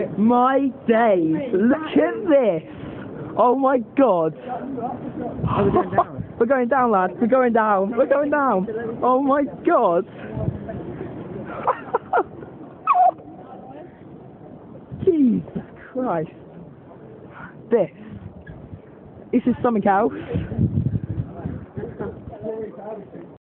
My days. Look at this. Oh my god. We're going down, lads. We're going down. We're going down. Oh my god. Jesus Christ. This is something else.